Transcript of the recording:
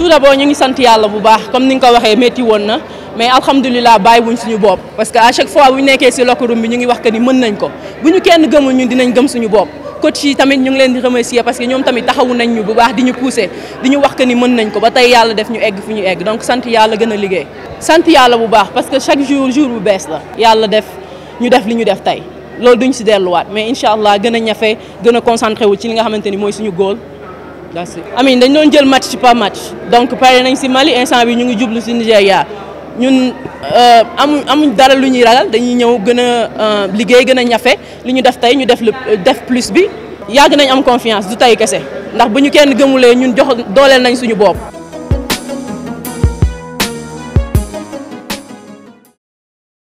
tout d'abord ñu ngi sant yàlla bu baax comme ni nga ko waxee métti woon na mais alhamdulilah bàyyiwuñ suñu bopp parce que à chaque fois bu ñu nekkee si locker room bi ñu ngi wax que ni mën nañ ko bu ñu kenn gëmul ñun dinañ gëm suñu bopp. coach yi tamit ñu ngi leen di remercier parce que ñoom tamit taxawu nañ ñu bu baax di ñu pousser di ñu wax que ni mën nañ ko ba tey yàlla def ñu egg fi ñu egg donc sant yàlla gën a liggéey. sant yàlla bu baax parce que chaque jour bu bees la yàlla def ñu def li ñu def tey loolu duñ si delluwaat mais incha allah gën a ñafe gën a concentré wu ci li nga xamante ni mooy suñu goal. amiin dañ doon jël match par match donc pare nañ si Mali instant bi ñu ngi jublu si Nigéria ñun amuñ dara lu ñuy ragal dañuy ñëw gën a liggéey gën a ñafe li ñu def tey ñu def plus bi yàgg nañ am confiance du tey kese ndax bu ñu kenn gëmulee ñun jox dooleel nañ suñu bopp.